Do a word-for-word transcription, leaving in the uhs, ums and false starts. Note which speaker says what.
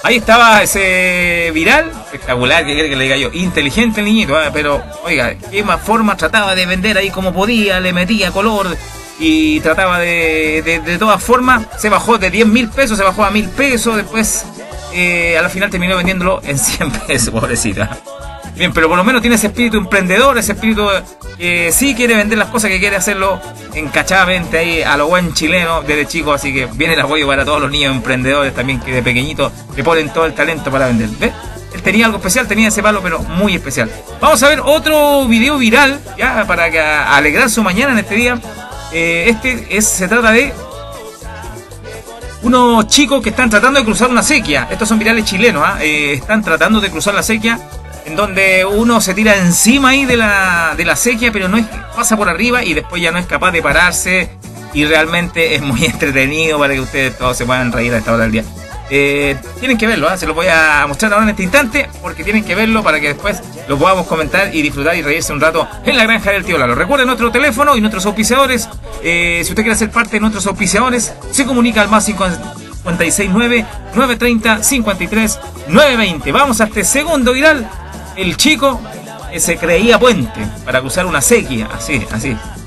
Speaker 1: ahí estaba ese viral, espectacular, que quiere que le diga yo, inteligente el niñito, ¿eh? Pero oiga, qué más forma trataba de vender ahí como podía, le metía color y trataba de, de, de todas formas, se bajó de diez mil pesos, se bajó a mil pesos, después eh, a la final terminó vendiéndolo en cien pesos, pobrecita. Bien, pero por lo menos tiene ese espíritu emprendedor, ese espíritu que sí quiere vender las cosas, que quiere hacerlo encachadamente ahí a lo buen chileno desde chico, así que viene el apoyo para todos los niños emprendedores también que de pequeñito le ponen todo el talento para vender. ¿Ves? Él tenía algo especial, tenía ese palo, pero muy especial. Vamos a ver otro video viral, ya para que, a alegrar su mañana en este día. Eh, este es, se trata de unos chicos que están tratando de cruzar una sequía. Estos son virales chilenos, ¿eh? Eh, están tratando de cruzar la sequía, en donde uno se tira encima ahí de la, de la sequía, pero no es, pasa por arriba y después ya no es capaz de pararse, y realmente es muy entretenido para que ustedes todos se puedan reír a esta hora del día. Eh, tienen que verlo, ¿eh? Se lo voy a mostrar ahora en este instante, porque tienen que verlo para que después lo podamos comentar y disfrutar y reírse un rato en la granja del tío Lalo. Recuerden nuestro teléfono y nuestros auspiciadores. Eh, si usted quiere ser parte de nuestros auspiciadores, se comunica al más cinco seis nueve, nueve tres cero, cinco tres, nueve dos cero. Vamos a este segundo viral. El chico que se creía puente para cruzar una sequía, así, así.